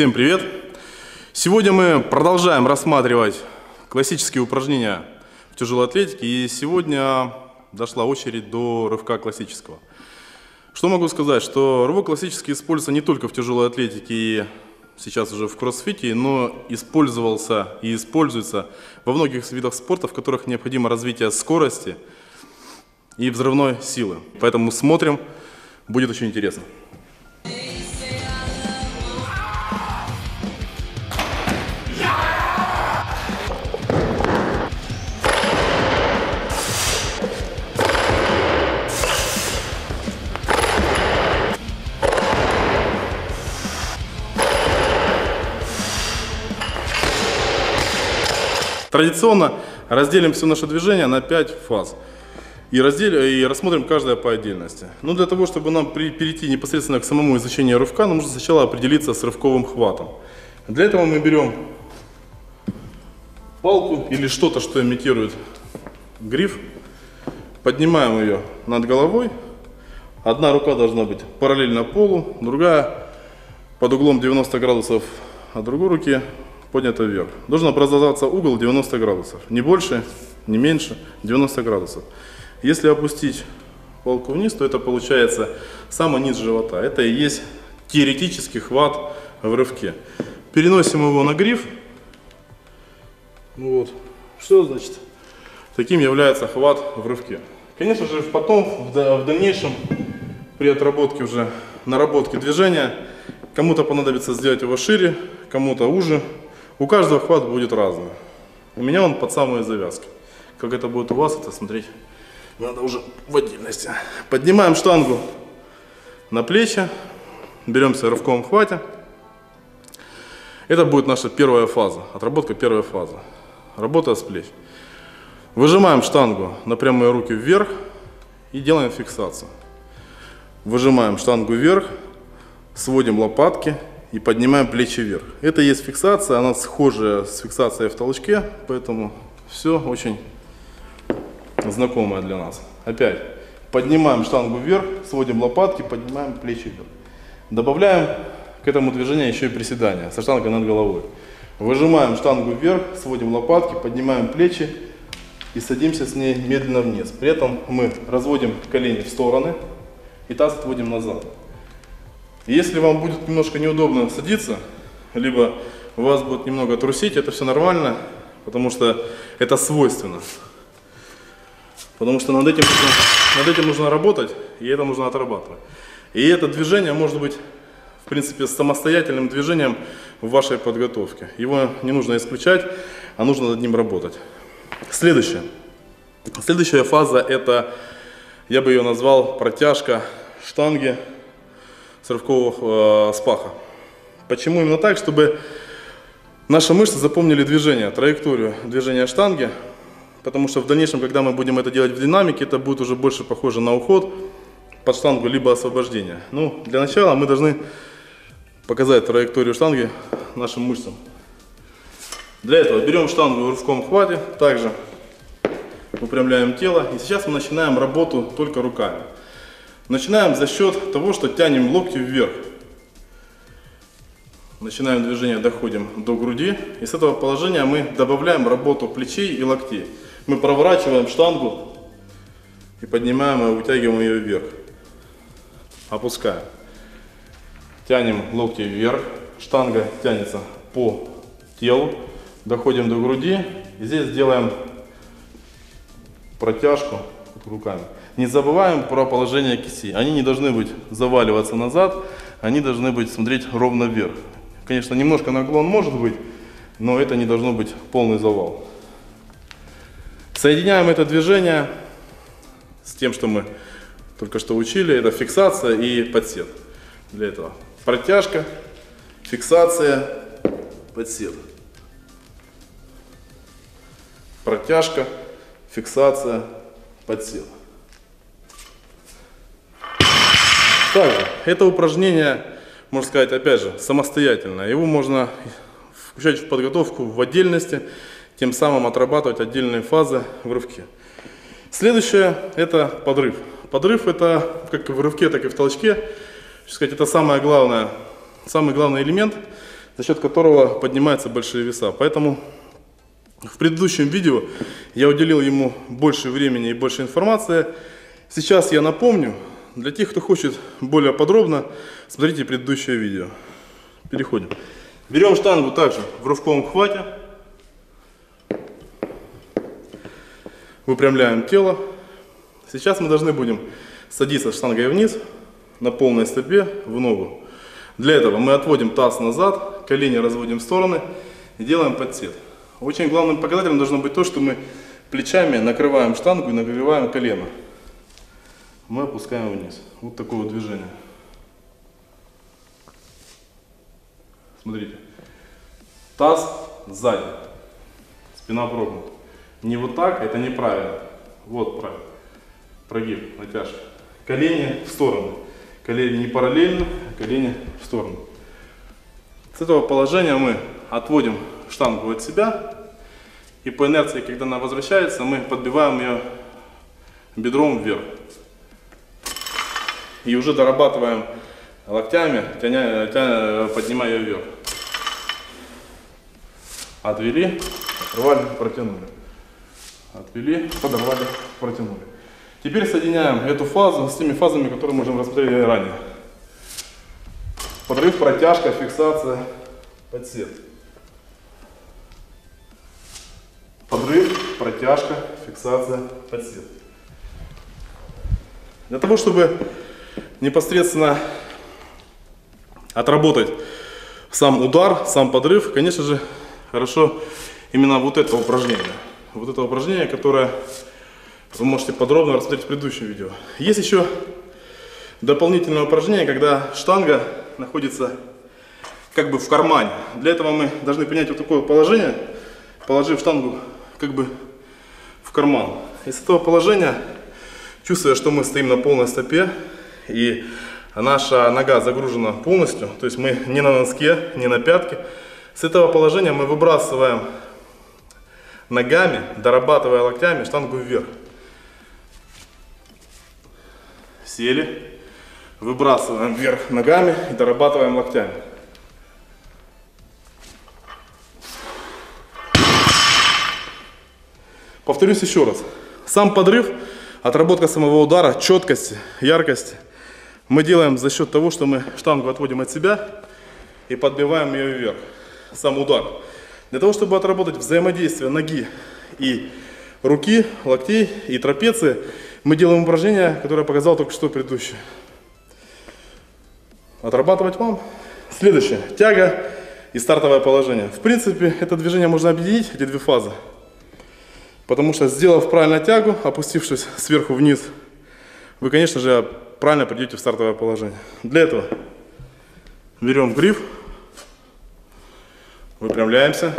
Всем привет! Сегодня мы продолжаем рассматривать классические упражнения в тяжелой атлетике, и сегодня дошла очередь до рывка классического. Что могу сказать, что рывок классический используется не только в тяжелой атлетике и сейчас уже в кроссфите, но использовался и используется во многих видах спорта, в которых необходимо развитие скорости и взрывной силы. Поэтому смотрим, будет очень интересно. Традиционно разделим все наше движение на 5 фаз и рассмотрим каждое по отдельности. Но для того, чтобы нам перейти непосредственно к самому изучению рывка, нам нужно сначала определиться с рывковым хватом. Для этого мы берем палку или что-то, что имитирует гриф, поднимаем ее над головой. Одна рука должна быть параллельно полу, другая под углом 90 градусов от другой руки поднято вверх. Должен образоваться угол 90 градусов. Не больше, не меньше, 90 градусов. Если опустить палку вниз, то это получается самый низ живота. Это и есть теоретический хват в рывке. Переносим его на гриф. Вот. Что значит? Таким является хват в рывке. Конечно же, потом, в дальнейшем, при отработке уже, наработке движения, кому-то понадобится сделать его шире, кому-то уже. У каждого хват будет разный. У меня он под самые завязки. Как это будет у вас, это смотреть надо уже в отдельности. Поднимаем штангу на плечи. Беремся в рывковом хвате. Это будет наша первая фаза. Отработка первой фазы. Работа с плеч. Выжимаем штангу на прямые руки вверх и делаем фиксацию. Выжимаем штангу вверх, сводим лопатки и поднимаем плечи вверх. Это есть фиксация, она схожая с фиксацией в толчке, поэтому все очень знакомое для нас. Опять поднимаем штангу вверх, сводим лопатки, поднимаем плечи вверх. Добавляем к этому движению еще и приседания со штангой над головой. Выжимаем штангу вверх, сводим лопатки, поднимаем плечи и садимся с ней медленно вниз. При этом мы разводим колени в стороны и таз отводим назад. Если вам будет немножко неудобно садиться, либо у вас будет немного трусить, это все нормально, потому что это свойственно. Потому что над этим нужно работать, и это нужно отрабатывать. И это движение может быть, в принципе, самостоятельным движением в вашей подготовке. Его не нужно исключать, а нужно над ним работать. Следующая фаза, это, я бы ее назвал, протяжка штанги с рывкового спаха. Почему именно так? Чтобы наши мышцы запомнили движение, траекторию движения штанги, потому что в дальнейшем, когда мы будем это делать в динамике, это будет уже больше похоже на уход под штангу, либо освобождение. Ну, для начала мы должны показать траекторию штанги нашим мышцам. Для этого берем штангу в рывковом хвате, также выпрямляем тело, и сейчас мы начинаем работу только руками. Начинаем за счет того, что тянем локти вверх. Начинаем движение, доходим до груди. И с этого положения мы добавляем работу плечей и локтей. Мы проворачиваем штангу и поднимаем и вытягиваем ее вверх. Опускаем. Тянем локти вверх. Штанга тянется по телу. Доходим до груди. И здесь делаем протяжку руками. Не забываем про положение кисти. Они не должны быть заваливаться назад, они должны быть смотреть ровно вверх. Конечно, немножко наклон может быть, но это не должно быть полный завал. Соединяем это движение с тем, что мы только что учили. Это фиксация и подсед. Для этого протяжка, фиксация, подсед. Протяжка, фиксация, подсед. Также это упражнение, можно сказать, опять же, самостоятельное. Его можно включать в подготовку в отдельности, тем самым отрабатывать отдельные фазы в рывке. Следующее – это подрыв. Подрыв – это как в рывке, так и в толчке. Сказать, это самый главный элемент. за счет которого поднимаются большие веса. Поэтому в предыдущем видео я уделил ему больше времени и больше информации. Сейчас я напомню, для тех, кто хочет более подробно, смотрите предыдущее видео. Переходим. Берем штангу также в рывковом хвате. Выпрямляем тело. Сейчас мы должны будем садиться штангой вниз на полной стопе в ногу. Для этого мы отводим таз назад, колени разводим в стороны и делаем подсед. Очень главным показателем должно быть то, что мы плечами накрываем штангу и нагреваем колено. Мы опускаем вниз. Вот такое вот движение. Смотрите. Таз сзади. Спина прогнута. Не вот так, это неправильно. Вот правильно. Прогиб, натяжка. Колени в сторону. Колени не параллельно, колени в сторону. С этого положения мы отводим штангу от себя. И по инерции, когда она возвращается, мы подбиваем ее бедром вверх. И уже дорабатываем локтями, поднимая ее вверх. Отвели, оторвали, протянули. Отвели, подорвали, протянули. Теперь соединяем эту фазу с теми фазами, которые мы уже рассмотрели ранее. Подрыв, протяжка, фиксация, подсед. Подрыв, протяжка, фиксация, подсед. Для того, чтобы непосредственно отработать сам удар, сам подрыв, конечно же, хорошо именно вот это упражнение. Вот это упражнение, которое вы можете подробно рассмотреть в предыдущем видео. Есть еще дополнительное упражнение, когда штанга находится как бы в кармане. Для этого мы должны принять вот такое положение, положив штангу как бы в карман. Из этого положения, чувствуя, что мы стоим на полной стопе и наша нога загружена полностью, то есть мы не на носке, не на пятке, с этого положения мы выбрасываем ногами, дорабатывая локтями штангу вверх. Сели, выбрасываем вверх ногами и дорабатываем локтями. Повторюсь еще раз. Сам подрыв, отработка самого удара, четкости, яркости мы делаем за счет того, что мы штангу отводим от себя и подбиваем ее вверх. Сам удар. Для того, чтобы отработать взаимодействие ноги и руки, локтей и трапеции, мы делаем упражнение, которое я показал только что предыдущее. Отрабатывать вам. Следующее. Тяга и стартовое положение. В принципе, это движение можно объединить, эти две фазы. Потому что, сделав правильно тягу, опустившись сверху вниз, вы, конечно же, правильно придете в стартовое положение. Для этого берем гриф, выпрямляемся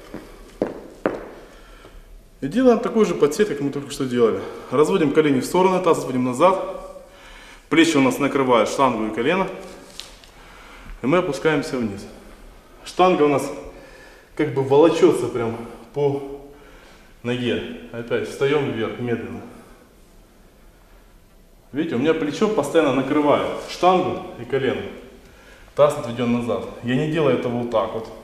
и делаем такой же подсед, как мы только что делали. Разводим колени в стороны, таз разводим назад, плечи у нас накрывают штангу и колено, и мы опускаемся вниз. Штанга у нас как бы волочется прям по ноге. Опять встаем вверх медленно. Видите, у меня плечо постоянно накрывает штангу и колено. Таз отведен назад. Я не делаю этого вот так вот.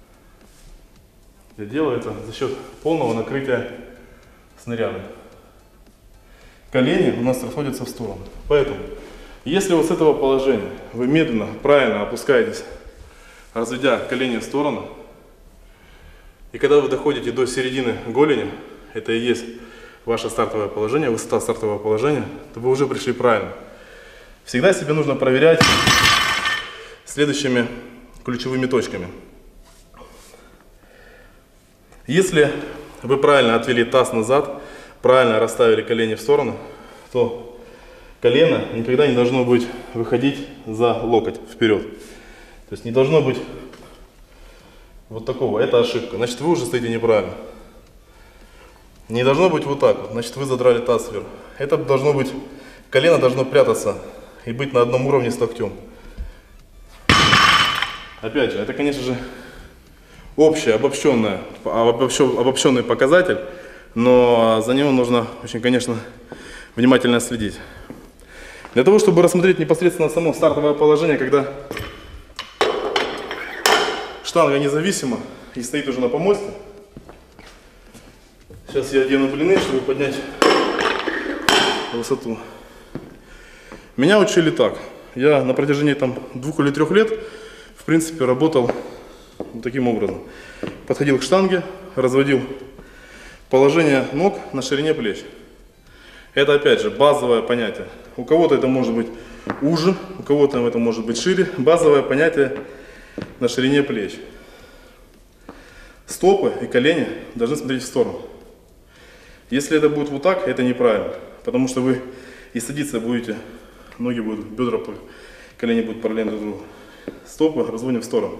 Я делаю это за счет полного накрытия снаряда. Колени у нас расходятся в сторону. Поэтому, если вот с этого положения вы медленно, правильно опускаетесь, разведя колени в сторону, и когда вы доходите до середины голени, это и есть ваше стартовое положение, высота стартового положения, то вы уже пришли правильно. Всегда себе нужно проверять следующими ключевыми точками. Если вы правильно отвели таз назад, правильно расставили колени в сторону, то колено никогда не должно быть выходить за локоть вперед. То есть не должно быть вот такого. Это ошибка. Значит, вы уже стоите неправильно. Не должно быть вот так вот. Значит, вы задрали таз вверх. Это должно быть, колено должно прятаться и быть на одном уровне с локтем. Опять же, это, конечно же, общий, обобщенный показатель, но за него нужно очень, конечно, внимательно следить. Для того, чтобы рассмотреть непосредственно само стартовое положение, когда Штанга независима и стоит уже на помосте. Сейчас я одену блины, чтобы поднять высоту. Меня учили так. Я на протяжении 2 или 3 лет, в принципе, работал вот таким образом. Подходил к штанге, разводил положение ног на ширине плеч. Это, опять же, базовое понятие. У кого-то это может быть уже, у кого-то это может быть шире. Базовое понятие на ширине плеч. Стопы и колени должны смотреть в сторону. Если это будет вот так, это неправильно. Потому что вы и садиться будете, ноги будут, бедра, колени будут параллельно друг другу. Стопы разводим в сторону.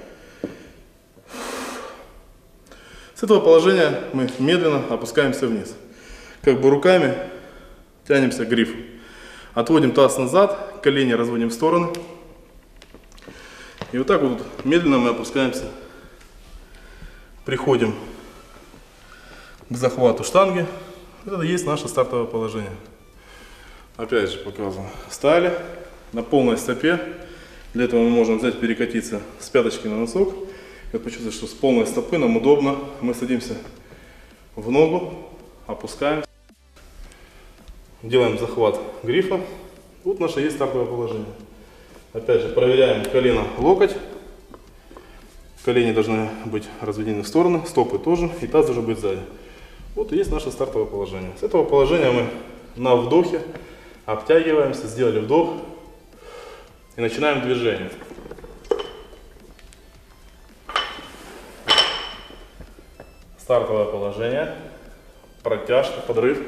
С этого положения мы медленно опускаемся вниз. Как бы руками тянемся к грифу. Отводим таз назад, колени разводим в стороны. И вот так вот медленно мы опускаемся. Приходим к захвату штанги. Это и есть наше стартовое положение. Опять же показываю. Встали на полной стопе. Для этого мы можем взять, перекатиться с пяточки на носок. И почувствовать, что с полной стопы нам удобно. Мы садимся в ногу, опускаемся. Делаем захват грифа. Вот наше есть стартовое положение. Опять же проверяем колено, локоть. Колени должны быть разведены в стороны, стопы тоже, и таз должен быть сзади. Вот и есть наше стартовое положение. С этого положения мы на вдохе обтягиваемся, сделали вдох и начинаем движение. Стартовое положение, протяжка, подрыв.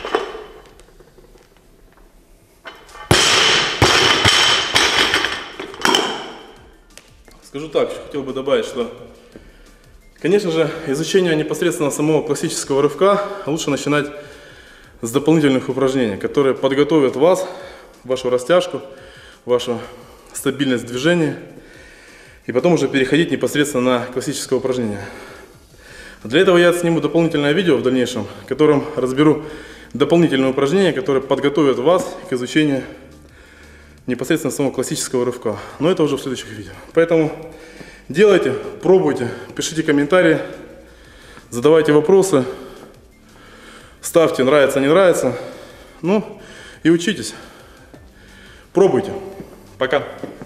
Скажу так, хотел бы добавить, что, конечно же, изучение непосредственно самого классического рывка лучше начинать с дополнительных упражнений, которые подготовят вас, вашу растяжку, вашу стабильность движения, и потом уже переходить непосредственно на классическое упражнение. Для этого я сниму дополнительное видео в дальнейшем, в котором разберу дополнительные упражнения, которые подготовят вас к изучению непосредственно самого классического рывка. Но это уже в следующих видео. Поэтому делайте, пробуйте, пишите комментарии, задавайте вопросы, ставьте нравится, не нравится. Ну и учитесь. Пробуйте. Пока.